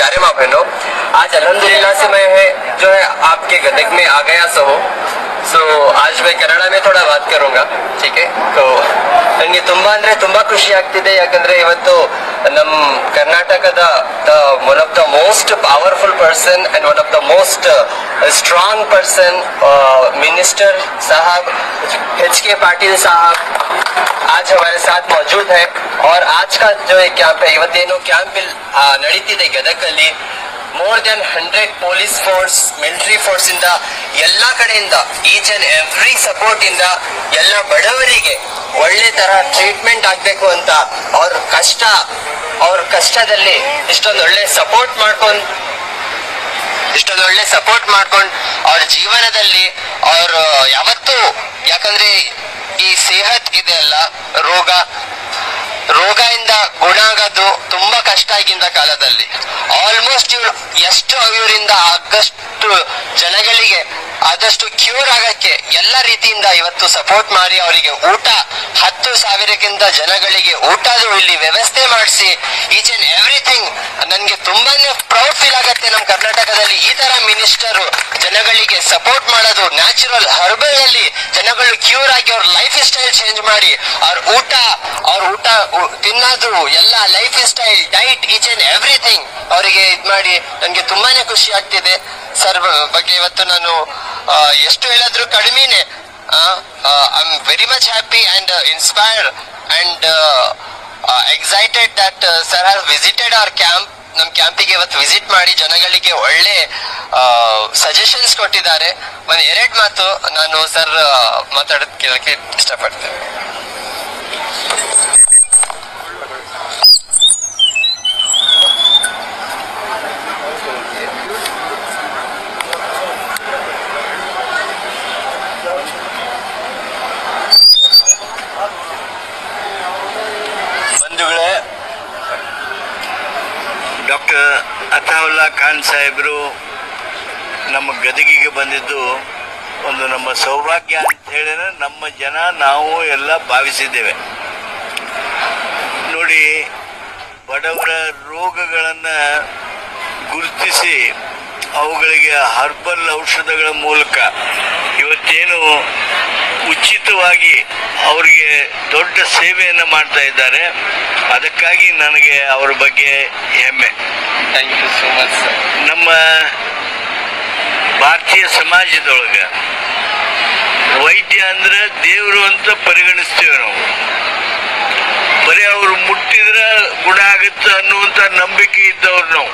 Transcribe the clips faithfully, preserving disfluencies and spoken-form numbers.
प्यारे माँ बहनों, आज अल्हम्दुलिल्लाह से मैं है जो है आपके गदग में आ गया सो सो आज मैं कन्नಡ में थोड़ा बात करूंगा, ठीक है। तो ನನಗೆ ತುಂಬಾ ಅಂದ್ರೆ ತುಂಬಾ ಖುಷಿ ಆಗ್ತಿದೆ, ಯಾಕಂದ್ರೆ ಇವತ್ತು ನಮ್ಮ ಕರ್ನಾಟಕದ one of the most powerful person and one of the most strong person minister साहब एच के पाटिल साहब आज हमारे साथ मौजूद है। और आज का जो एक कैंप है ಇವತ್ತೇನು ಕ್ಯಾಂಪ್ ನಡೀತಿದೆ ಗದಗಲ್ಲಿ, more than hundred police force, military force ಇಂದ ಎಲ್ಲ ಕಡೆಯಿಂದ ಈಚ್ ಅಂಡ್ ಎವ್ರಿ ಸಪೋರ್ಟ್ ಇಂದ ಎಲ್ಲ ಬಡವರಿಗೆ ಒಳ್ಳೆ ತರ ಟ್ರೀಟ್ಮೆಂಟ್ ಆಗ್ಬೇಕು ಅಂತ ಅವ್ರ ಕಷ್ಟ ಅವ್ರ ಕಷ್ಟದಲ್ಲಿ ಇಷ್ಟೊಂದು ಒಳ್ಳೆ ಸಪೋರ್ಟ್ ಮಾಡ್ಕೊಂಡು ಇಷ್ಟೊಂದು ಒಳ್ಳೆ ಸಪೋರ್ಟ್ ಮಾಡ್ಕೊಂಡು ಅವ್ರ ಜೀವನದಲ್ಲಿ ಅವ್ರು ಯಾವತ್ತೂ, ಯಾಕಂದ್ರೆ ಈ ಸೇಹತ್ ಇದೆ ಅಲ್ಲ, ರೋಗ ರೋಗ ಇಂದ ಗುಣ ಆಗೋದು ತುಂಬಾ ಕಷ್ಟ ಆಗಿದ್ದ ಕಾಲದಲ್ಲಿ ಆಲ್ಮೋಸ್ಟ್ ಇವ್ರು ಎಷ್ಟು ಇವರಿಂದ ಆಗಷ್ಟು ಜನಗಳಿಗೆ ಆದಷ್ಟು ಕ್ಯೂರ್ ಆಗಕ್ಕೆ ಎಲ್ಲ ರೀತಿಯಿಂದ ಇವತ್ತು ಸಪೋರ್ಟ್ ಮಾಡಿ ಅವರಿಗೆ ಊಟ ಹತ್ತು ಸಾವಿರಕ್ಕಿಂತ ಜನಗಳಿಗೆ ಊಟದು ಇಲ್ಲಿ ವ್ಯವಸ್ಥೆ ಮಾಡಿಸಿ ಈಚ್ ಅಂಡ್ ಎವ್ರಿಥಿಂಗ್. ನನ್ಗೆ ತುಂಬಾನೇ ಪ್ರೌಡ್ ಫೀಲ್ ಆಗತ್ತೆ ನಮ್ಮ ಕರ್ನಾಟಕದಲ್ಲಿ ಈ ತರ ಮಿನಿಸ್ಟರ್ ಜನಗಳಿಗೆ ಸಪೋರ್ಟ್ ಮಾಡೋದು, ನ್ಯಾಚುರಲ್ ಹರ್ಬಲ್ ಅಲ್ಲಿ ಜನಗಳು ಕ್ಯೂರ್ ಆಗಿ ಅವ್ರ ಲೈಫ್ ಸ್ಟೈಲ್ ಚೇಂಜ್ ಮಾಡಿ ಅವ್ರ ಊಟ ಅವ್ರ ಊಟ ತಿನ್ನೋದು ಎಲ್ಲ life style diet each and everything ಅವರಿಗೆ ಇದ್ ಮಾಡಿ ನನ್ಗೆ ತುಂಬಾನೇ ಖುಷಿ ಆಗ್ತಿದೆ. ಸರ್ ಬಗ್ಗೆ ಇವತ್ತು ನಾನು ಎಷ್ಟು ಹೇಳಿದ್ರು ಕಡಿಮೆನೆ. I am very much happy and inspired and excited that sir has visited our camp. ನಮ್ ಕ್ಯಾಂಪಿಗೆ ಇವತ್ತು ವಿಸಿಟ್ ಮಾಡಿ ಜನಗಳಿಗೆ ಒಳ್ಳೆ ಸಜೆಷನ್ಸ್ ಕೊಟ್ಟಿದ್ದಾರೆ. ಒಂದ್ ಎರಡ್ ಮಾತು ನಾನು ಸರ್ ಮಾತಾಡೋದ್ ಕೇಳಕ್ಕೆ ಇಷ್ಟಪಡ್ತೇನೆ. ಬಂಧುಗಳೇ, ಡಾಕ್ಟರ್ ಅತಾವುಲ್ಲಾ ಖಾನ್ ಸಾಹೇಬರು ನಮ್ಮ ಗದಗಿಗೆ ಬಂದಿದ್ದು ಒಂದು ನಮ್ಮ ಸೌಭಾಗ್ಯ ಅಂತ ಹೇಳಿದ್ರೆ ನಮ್ಮ ಜನ ನಾವು ಎಲ್ಲ ಭಾವಿಸಿದ್ದೇವೆ. ನೋಡಿ, ಬಡವರ ರೋಗಗಳನ್ನು ಗುರುತಿಸಿ ಅವುಗಳಿಗೆ ಹರ್ಬಲ್ ಔಷಧಗಳ ಮೂಲಕ ಇವತ್ತೇನು ಉಚಿತವಾಗಿ ಅವರಿಗೆ ದೊಡ್ಡ ಸೇವೆಯನ್ನು ಮಾಡ್ತಾ ಇದ್ದಾರೆ. ಅದಕ್ಕಾಗಿ ನನಗೆ ಅವರ ಬಗ್ಗೆ ಹೆಮ್ಮೆ. Thank you so much sir. ನಮ್ಮ ಭಾರತೀಯ ಸಮಾಜದೊಳಗೆ ವೈದ್ಯ ಅಂದ್ರೆ ದೇವರು ಅಂತ ಪರಿಗಣಿಸ್ತೇವೆ ನಾವು. ಬರೀ ಅವರು ಮುಟ್ಟಿದ್ರೆ ಗುಣ ಆಗುತ್ತೆ ಅನ್ನುವಂಥ ನಂಬಿಕೆ ಇದ್ದವ್ರು ನಾವು.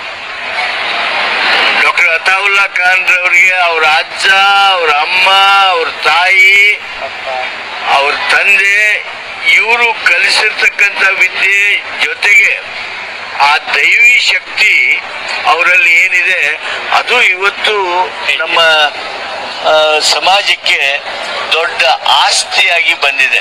ಡಾಕ್ಟರ್ ಅತಾವುಲ್ಲಾ ಖಾನ್ ರವರಿಗೆ ಅವ್ರ ಅಜ್ಜ, ಅವ್ರ ಅಮ್ಮ, ಅವ್ರ ತಾಯಿ, ಅವ್ರ ತಂದೆ ಇವರು ಕಲಿಸಿರ್ತಕ್ಕಂಥ ವಿದ್ಯೆ ಜೊತೆಗೆ ಆ ದೈವಿ ಶಕ್ತಿ ಅವರಲ್ಲಿ ಏನಿದೆ ಅದು ಇವತ್ತು ನಮ್ಮ ಸಮಾಜಕ್ಕೆ ದೊಡ್ಡ ಆಸ್ತಿಯಾಗಿ ಬಂದಿದೆ.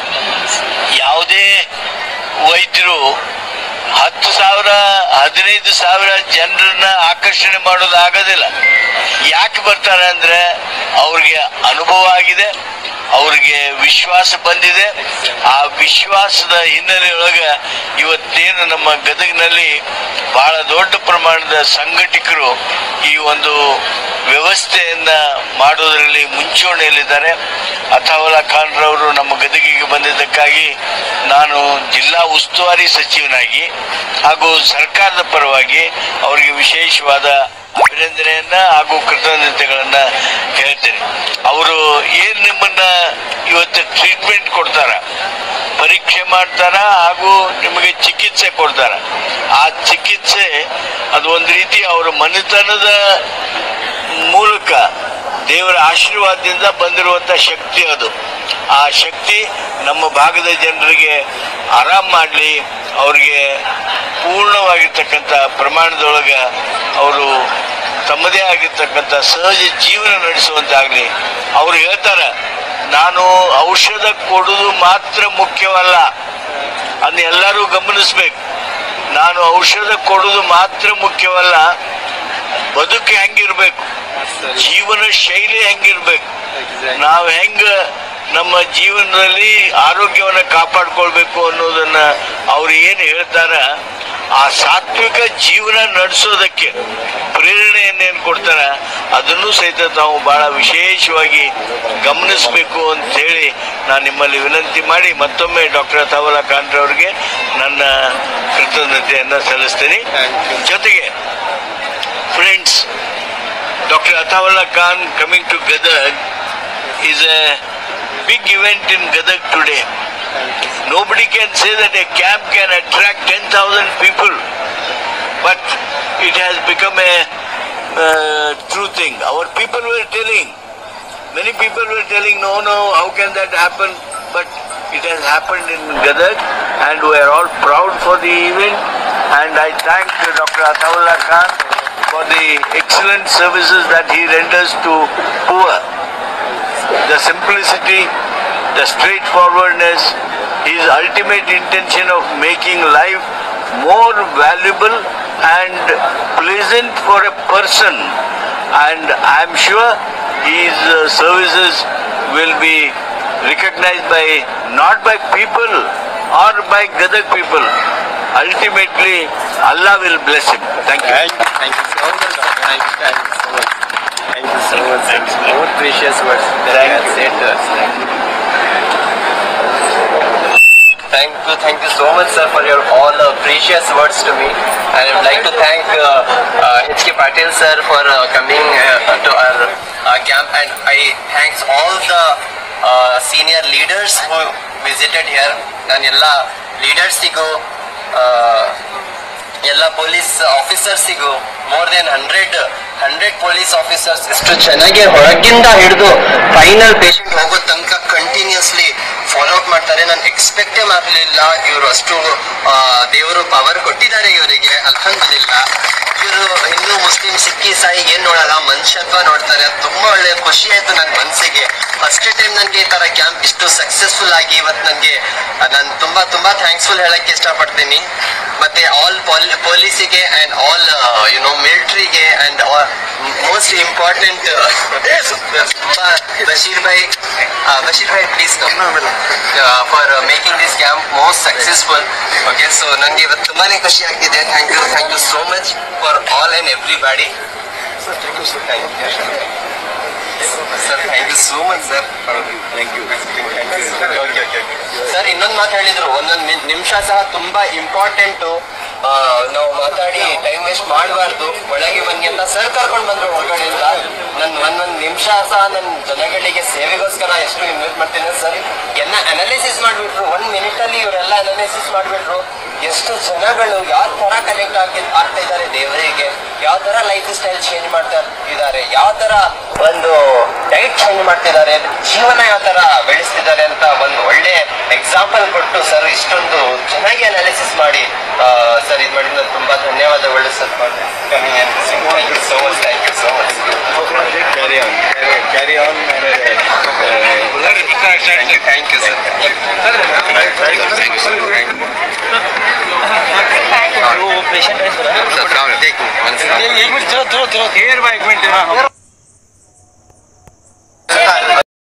ಯಾವುದೇ ವೈದ್ಯರು ಹತ್ತು ಸಾವಿರ ಹದಿನೈದು ಸಾವಿರ ಜನರನ್ನ ಆಕರ್ಷಣೆ ಮಾಡೋದು ಆಗೋದಿಲ್ಲ. ಯಾಕೆ ಬರ್ತಾರೆ ಅಂದ್ರೆ ಅವ್ರಿಗೆ ಅನುಭವ ಆಗಿದೆ, ಅವ್ರಿಗೆ ವಿಶ್ವಾಸ ಬಂದಿದೆ. ಆ ವಿಶ್ವಾಸದ ಹಿನ್ನೆಲೆಯೊಳಗೆ ಇವತ್ತೇನು ನಮ್ಮ ಗದಗಿನಲ್ಲಿ ಬಹಳ ದೊಡ್ಡ ಪ್ರಮಾಣದ ಸಂಘಟಕರು ಈ ಒಂದು ವ್ಯವಸ್ಥೆಯನ್ನ ಮಾಡೋದರಲ್ಲಿ ಮುಂಚೂಣಿಯಲ್ಲಿದ್ದಾರೆ. ಅತಾವುಲ್ಲಾ ಖಾನ್ ರವರು ನಮ್ಮ ಗದಗಿಗೆ ಬಂದಿದ್ದಕ್ಕಾಗಿ ನಾನು ಜಿಲ್ಲಾ ಉಸ್ತುವಾರಿ ಸಚಿವನಾಗಿ ಹಾಗೂ ಸರ್ಕಾರದ ಪರವಾಗಿ ಅವರಿಗೆ ವಿಶೇಷವಾದ ಅಭಿನಂದನೆಯನ್ನ ಹಾಗೂ ಕೃತಜ್ಞತೆಗಳನ್ನ ಹೇಳ್ತೇನೆ. ಅವರು ಏನ್ ನಿಮ್ಮನ್ನ ಇವತ್ತು ಟ್ರೀಟ್ಮೆಂಟ್ ಕೊಡ್ತಾರ, ಪರೀಕ್ಷೆ ಮಾಡ್ತಾರ ಹಾಗೂ ನಿಮಗೆ ಚಿಕಿತ್ಸೆ ಕೊಡ್ತಾರ, ಆ ಚಿಕಿತ್ಸೆ ಅದು ಒಂದು ರೀತಿ ಅವರ ಮನೆತನದ ಮೂಲಕ ದೇವರ ಆಶೀರ್ವಾದದಿಂದ ಬಂದಿರುವಂತ ಶಕ್ತಿ. ಅದು ಆ ಶಕ್ತಿ ನಮ್ಮ ಭಾಗದ ಜನರಿಗೆ ಆರಾಮ್ ಮಾಡಲಿ, ಅವ್ರಿಗೆ ಪೂರ್ಣವಾಗಿರ್ತಕ್ಕಂಥ ಪ್ರಮಾಣದೊಳಗೆ ಅವರು ತಮ್ಮದೇ ಆಗಿರ್ತಕ್ಕಂಥ ಸಹಜ ಜೀವನ ನಡೆಸುವಂತಾಗಲಿ. ಅವರು ಹೇಳ್ತಾರೆ, ನಾನು ಔಷಧ ಕೊಡುವುದು ಮಾತ್ರ ಮುಖ್ಯವಲ್ಲ, ಅದನ್ನ ಎಲ್ಲರೂ ಗಮನಿಸ್ಬೇಕು. ನಾನು ಔಷಧ ಕೊಡುವುದು ಮಾತ್ರ ಮುಖ್ಯವಲ್ಲ, ಬದುಕು ಹೆಂಗಿರ್ಬೇಕು, ಜೀವನ ಶೈಲಿ ಹೆಂಗಿರ್ಬೇಕು, ನಾವು ಹೆಂಗ ನಮ್ಮ ಜೀವನದಲ್ಲಿ ಆರೋಗ್ಯವನ್ನು ಕಾಪಾಡ್ಕೊಳ್ಬೇಕು ಅನ್ನೋದನ್ನ ಅವ್ರು ಏನು ಹೇಳ್ತಾರ ಆ ಸಾತ್ವಿಕ ಜೀವನ ನಡೆಸೋದಕ್ಕೆ ಪ್ರೇರಣೆಯನ್ನೇನು ಕೊಡ್ತಾರೆ ಅದನ್ನು ಸಹಿತ ತಾವು ಬಹಳ ವಿಶೇಷವಾಗಿ ಗಮನಿಸಬೇಕು ಅಂತೇಳಿ ನಾನು ನಿಮ್ಮಲ್ಲಿ ವಿನಂತಿ ಮಾಡಿ ಮತ್ತೊಮ್ಮೆ ಡಾಕ್ಟರ್ ಅತಾವುಲ್ಲಾ ಖಾನ್ ಅವರಿಗೆ ನನ್ನ ಕೃತಜ್ಞತೆಯನ್ನು ಸಲ್ಲಿಸ್ತೀನಿ. ಜೊತೆಗೆ friends, doctor Ataulla Khan coming to Gadag is a big event in Gadag today. Nobody can say that a camp can attract ten thousand people, but it has become a uh, true thing. Our people were telling, many people were telling, no, no, how can that happen? But it has happened in Gadag, and we are all proud for the event. And I thank Doctor Attaullah Khan for the excellent services that he renders to poor. The simplicity, the straightforwardness, his ultimate intention of making life more valuable and pleasant for a person. And I am sure his uh, services will be recognized by, not by people or by Gadag people. Ultimately, Allah will bless him. Thank you. Thank you, thank you so much, doctor. Thank you, thank you so much. Thank you so much. Thank you. More precious words that you have said to us. Thank you. Thank you, thank you so much, sir, for your all uh, precious words to me. And I would like to thank uh, uh, H K Patil sir for uh, coming uh, to our uh, camp, and I thanks all the uh, senior leaders who visited here. And all leaders sigo, ಎಲ್ಲ police ಆಫೀಸರ್ಸಿಗೂ more than hundred hundred police officers ಎಷ್ಟು ಚೆನ್ನಾಗಿ ಹೊರಗಿಂದ ಹಿಡಿದು final patient ಹೋಗೋ ತನಕ continuously follow up ಮಾಡ್ತಾರೆ. ನಾನು ಎಕ್ಸ್ಪೆಕ್ಟೇ ಮಾಡಲಿಲ್ಲ ಇವರು ಅಷ್ಟು ದೇವರು ಪವರ್ ಕೊಟ್ಟಿದ್ದಾರೆ ಇವರಿಗೆ. ಅಲ್ಹಮ್ದುಲಿಲ್ಲಾ. ಇವರು ಹಿಂದೂ ಮುಸ್ಲಿಂ ಸಿಕ್ಕಿ ಸಾಯಿ ಏನ್ ನೋಡಲ್ಲ, ಮನುಷ್ಯತ್ವ ನೋಡ್ತಾರೆ. ತುಂಬಾ ಒಳ್ಳೆ ಖುಷಿ ಆಯ್ತು ನನ್ನ ಮನಸ್ಸಿಗೆ. ಫಸ್ಟ್ ಟೈಮ್ ನನಗೆ ಈ ತರ ಕ್ಯಾಂಪ್ ಇಷ್ಟು ಸಕ್ಸಸ್ಫುಲ್ ಆಗಿ ಇವತ್ತು ನನಗೆ ನಾನು ತುಂಬಾ ತುಂಬಾ ಥ್ಯಾಂಕ್ಸ್ಫುಲ್ ಹೇಳಕ್ಕೆ ಇಷ್ಟಪಡ್ತೀನಿ. ಮತ್ತೆ ಆಲ್ ಪೊಲೀಸಿಗೆ ಅಂಡ್ ಆಲ್ ಯು ನೋ ಮಿಲಿಟರಿಗೆ ಅಂಡ್ ಮೋಸ್ಟ್ ಇಂಪಾರ್ಟೆಂಟ್ ಬಶೀರ್ ಭಾಯ್ ಬಶೀರ್ ಭಾಯ್ please come for making this camp most successful. Okay, so ನನಗೆ ಇವತ್ತು ತುಂಬಾನೇ ಖುಷಿ ಆಗ್ತಿದೆ. Thank you thank you so much for all and everybody. Sir thank you sir thank you sir thank you so much sir. Thank you sir. ಇನ್ನೊಂದು ಮಾತು ಹೇಳಿದ್ರು, ಒಂದೊಂದು ನಿಮಿಷ ಸಹ ತುಂಬಾ ಇಂಪಾರ್ಟೆಂಟು. ನಾವು ಮಾತಾಡಿ ಟೈಮ್ ವೇಸ್ಟ್ ಮಾಡಬಾರ್ದು, ಒಳಗೆ ಬನ್ನಿ ಅಂತ ಸರ್ ಕರ್ಕೊಂಡು ಬಂದ್ರು ಹೊರಗಡೆಯಿಂದ. ನನ್ನ ಒಂದೊಂದು ನಿಮಿಷ ಸಹ ನನ್ನ ಜನಗಳಿಗೆ ಸೇವೆಗೋಸ್ಕರ ಎಷ್ಟು ಇನ್ವೆಸ್ಟ್ ಮಾಡ್ತೀನಿ ಸರ್. ಎಲ್ಲ ಅನಾಲಿಸಿಸ್ ಮಾಡಿಬಿಟ್ರು, ಒನ್ ಮಿನಿಟಲ್ಲಿ ಇವರೆಲ್ಲ ಅನಾಲಿಸಿಸ್ ಮಾಡಿಬಿಟ್ರು. ಎಷ್ಟು ಜನಗಳು ಯಾವ ತರ ಕನೆಕ್ಟ್ ಆಗಿ ಆಗ್ತಾ ಇದ್ದಾರೆ ದೇವರಿಗೆ, ಯಾವ ತರ ಲೈಫ್ ಸ್ಟೈಲ್ ಚೇಂಜ್ ಮಾಡ್ತಾ ಇದ್ದಾರೆ, ಯಾವ ತರ ಒಂದು ಡೈಟ್ ಚೇಂಜ್ ಮಾಡ್ತಿದ್ದಾರೆ, ಜೀವನ ಯಾವ ತರ ಬೆಳೆಸ್ತಿದ್ದಾರೆ ಅಂತ ಒಂದು ಒಳ್ಳೆ ಎಕ್ಸಾಂಪಲ್ ಕೊಟ್ಟು ಸರ್ ಇಷ್ಟೊಂದು ಚೆನ್ನಾಗಿ ಅನಾಲಿಸಿಸ್ ಮಾಡಿ ಸರ್ ಇದು ಮಾಡಿದ ತುಂಬಾ ಧನ್ಯವಾದಗಳು sir. Thank you so much. Thank you so much. Carry on carry on thank you thank you sir. Thank you sir. Patient है सर. एक मिनट चलो चलो चलो एक मिनट